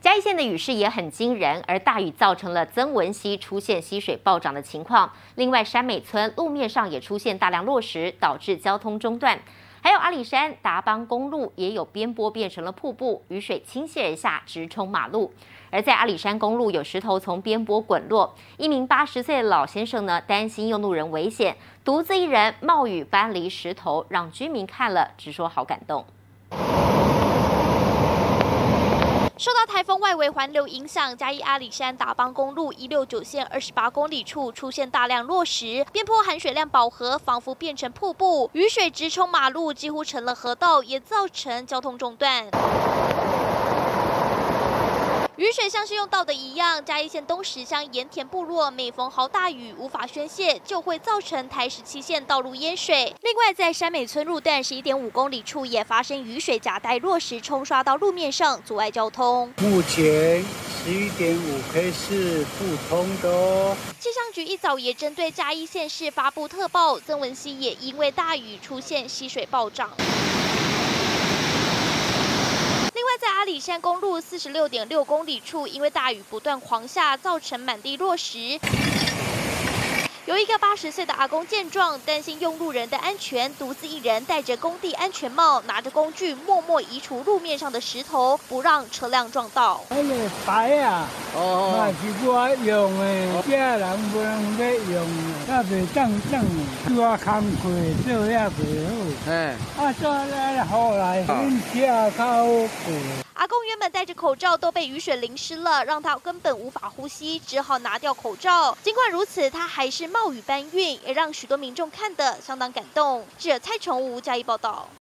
嘉义县的雨势也很惊人，而大雨造成了曾文溪出现溪水暴涨的情况。另外，山美村路面上也出现大量落石，导致交通中断。还有阿里山达邦公路也有边坡变成了瀑布，雨水倾泻而下，直冲马路。而在阿里山公路有石头从边坡滚落，一名80岁的老先生呢，担心用路人危险，独自一人冒雨搬离石头，让居民看了直说好感动。 受到台风外围环流影响，嘉义阿里山达邦公路169线28公里处出现大量落石，边坡含水量饱和，仿佛变成瀑布，雨水直冲马路，几乎成了河道，也造成交通中断。 雨水像是用倒的一样，嘉义县东石乡盐田部落每逢豪大雨无法宣泄，就会造成台17线道路淹水。另外，在山美村路段11.5公里处也发生雨水夹带落石冲刷到路面上，阻碍交通。 目前11.5K 是不通的哦。 气象局一早也针对嘉义县市发布特报，曾文溪也因为大雨出现溪水暴涨。 另外，在阿里山公路46.6公里处，因为大雨不断狂下，造成满地落石。有一个80岁的阿公见状，担心用路人的安全，独自一人戴着工地安全帽，拿着工具默默移除路面上的石头，不让车辆撞到。 那个牌啊，那是我用的，家人不能要用，那袂当当，我工课做也袂好。啊，做来后来运气较好过。 阿公原本戴着口罩都被雨水淋湿了，让他根本无法呼吸，只好拿掉口罩。尽管如此，他还是冒雨搬运，也让许多民众看得相当感动。记者蔡崇吴嘉义报道。